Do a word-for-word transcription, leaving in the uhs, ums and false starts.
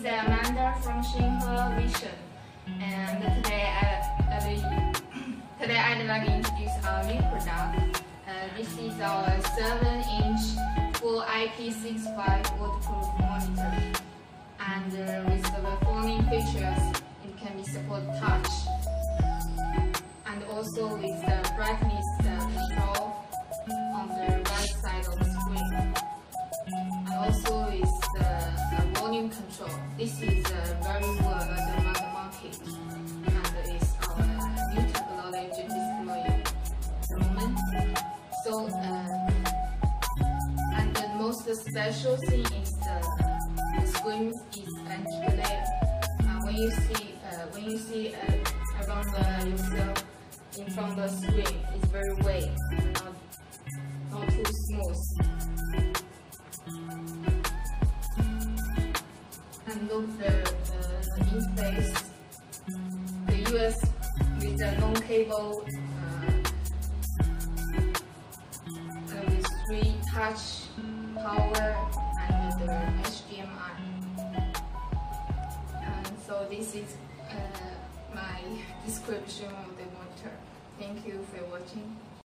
Amanda from Xinhe Vision, and today I, I today I'd like to introduce our new product. Uh, this is our seven inch full I P six five waterproof monitor, and uh, with the following features, it can be support touch, and also with the brightness uh, control on the right side of the screen, and also with the uh, volume control. This is uh, very well on the market, and is our new technology display at the moment. So, uh, and the most special thing is the, the screen is anti-glare. Uh, when you see, uh, when you see uh, around the, yourself in front of the screen, it's very wet, not, not too smooth. And look the, the interface, the U S with the non-cable, uh, uh, with three touch, power, and the H D M I. And so this is uh, my description of the monitor. Thank you for watching.